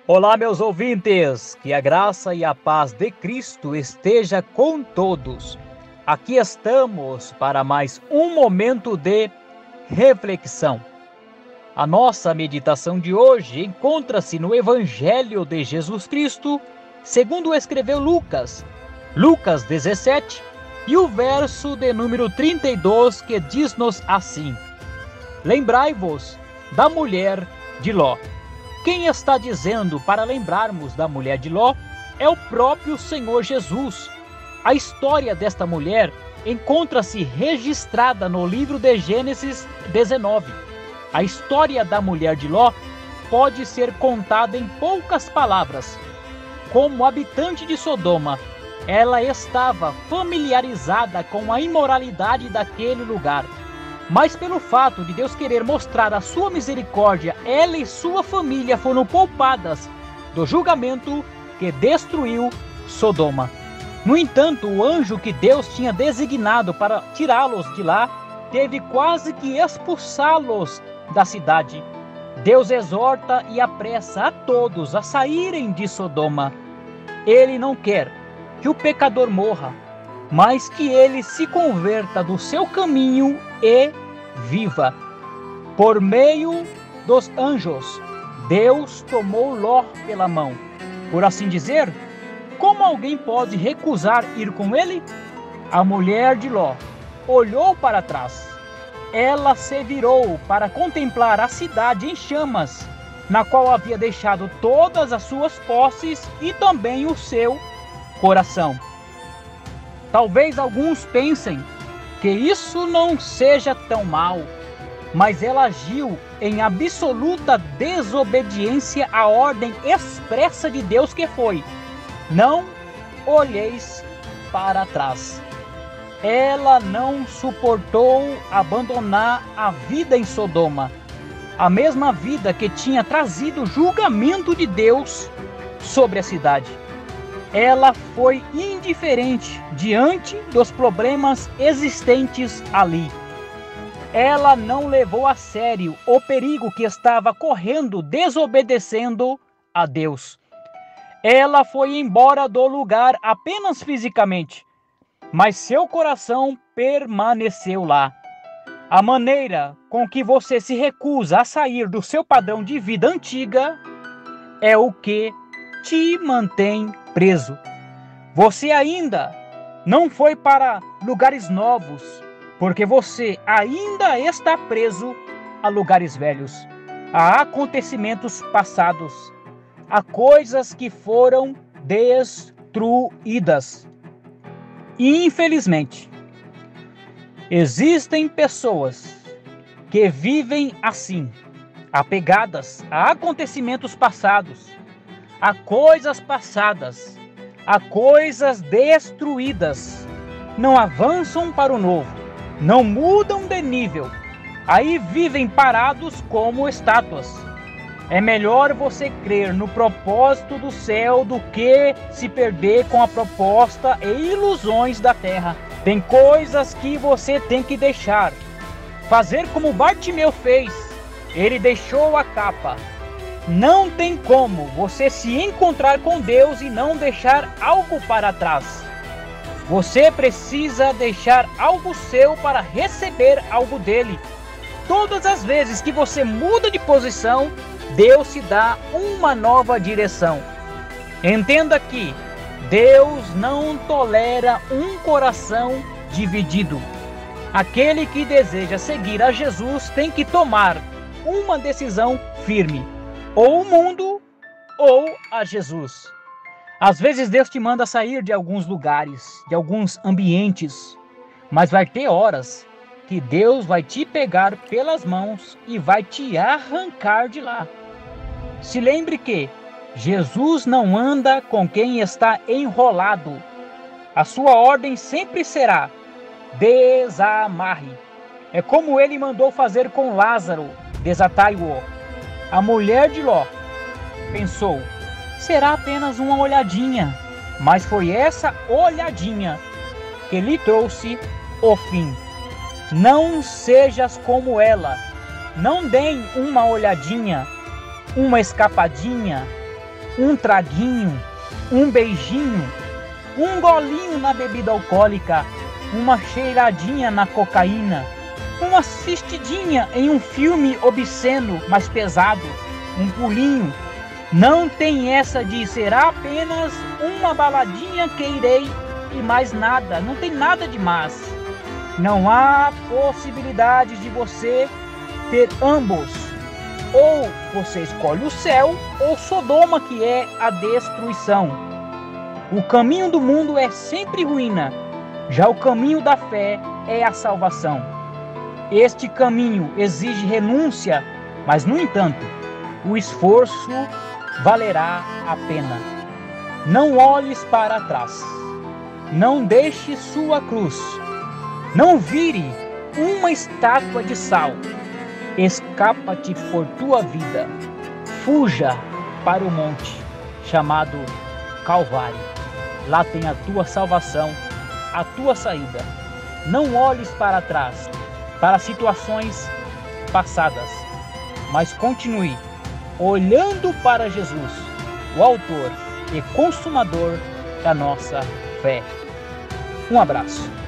Olá, meus ouvintes, que a graça e a paz de Cristo esteja com todos. Aqui estamos para mais um momento de reflexão. A nossa meditação de hoje encontra-se no Evangelho de Jesus Cristo, segundo escreveu Lucas, Lucas 17, e o verso de número 32, que diz-nos assim: Lembrai-vos da mulher de Ló. Quem está dizendo para lembrarmos da mulher de Ló é o próprio Senhor Jesus. A história desta mulher encontra-se registrada no livro de Gênesis 19. A história da mulher de Ló pode ser contada em poucas palavras. Como habitante de Sodoma, ela estava familiarizada com a imoralidade daquele lugar. Mas pelo fato de Deus querer mostrar a sua misericórdia, ela e sua família foram poupadas do julgamento que destruiu Sodoma. No entanto, o anjo que Deus tinha designado para tirá-los de lá, teve quase que expulsá-los da cidade. Deus exorta e apressa a todos a saírem de Sodoma. Ele não quer que o pecador morra, mas que ele se converta do seu caminho e viva. Por meio dos anjos, Deus tomou Ló pela mão. Por assim dizer, como alguém pode recusar ir com ele? A mulher de Ló olhou para trás. Ela se virou para contemplar a cidade em chamas, na qual havia deixado todas as suas posses e também o seu coração. Talvez alguns pensem que isso não seja tão mal, mas ela agiu em absoluta desobediência à ordem expressa de Deus, que foi: não olheis para trás. Ela não suportou abandonar a vida em Sodoma, a mesma vida que tinha trazido o julgamento de Deus sobre a cidade. Ela foi indiferente diante dos problemas existentes ali. Ela não levou a sério o perigo que estava correndo desobedecendo a Deus. Ela foi embora do lugar apenas fisicamente, mas seu coração permaneceu lá. A maneira com que você se recusa a sair do seu padrão de vida antiga é o que te mantém preso. Você ainda não foi para lugares novos, porque você ainda está preso a lugares velhos, a acontecimentos passados, a coisas que foram destruídas. E infelizmente, existem pessoas que vivem assim, apegadas a acontecimentos passados, a coisas passadas, a coisas destruídas. Não avançam para o novo, não mudam de nível. Aí vivem parados como estátuas. É melhor você crer no propósito do céu do que se perder com a proposta e ilusões da terra. Tem coisas que você tem que deixar. Fazer como Bartimeu fez. Ele deixou a capa. Não tem como você se encontrar com Deus e não deixar algo para trás. Você precisa deixar algo seu para receber algo dele. Todas as vezes que você muda de posição, Deus te dá uma nova direção. Entenda que Deus não tolera um coração dividido. Aquele que deseja seguir a Jesus tem que tomar uma decisão firme: ou o mundo, ou a Jesus. Às vezes Deus te manda sair de alguns lugares, de alguns ambientes, mas vai ter horas que Deus vai te pegar pelas mãos e vai te arrancar de lá. Se lembre que Jesus não anda com quem está enrolado. A sua ordem sempre será: desamarre. É como ele mandou fazer com Lázaro: desatai-o. A mulher de Ló pensou: será apenas uma olhadinha. Mas foi essa olhadinha que lhe trouxe o fim. Não sejas como ela. Não deem uma olhadinha, uma escapadinha, um traguinho, um beijinho, um golinho na bebida alcoólica, uma cheiradinha na cocaína, uma assistidinha em um filme obsceno, mas pesado, um pulinho. Não tem essa de será apenas uma baladinha que irei e mais nada, não tem nada demais. Não há possibilidade de você ter ambos. Ou você escolhe o céu ou Sodoma, que é a destruição. O caminho do mundo é sempre ruína, já o caminho da fé é a salvação. Este caminho exige renúncia, mas no entanto, o esforço valerá a pena. Não olhes para trás, não deixe sua cruz, não vire uma estátua de sal. Escapa-te por tua vida, fuja para o monte chamado Calvário. Lá tem a tua salvação, a tua saída. Não olhes para trás, para situações passadas, mas continue olhando para Jesus, o autor e consumador da nossa fé. Um abraço.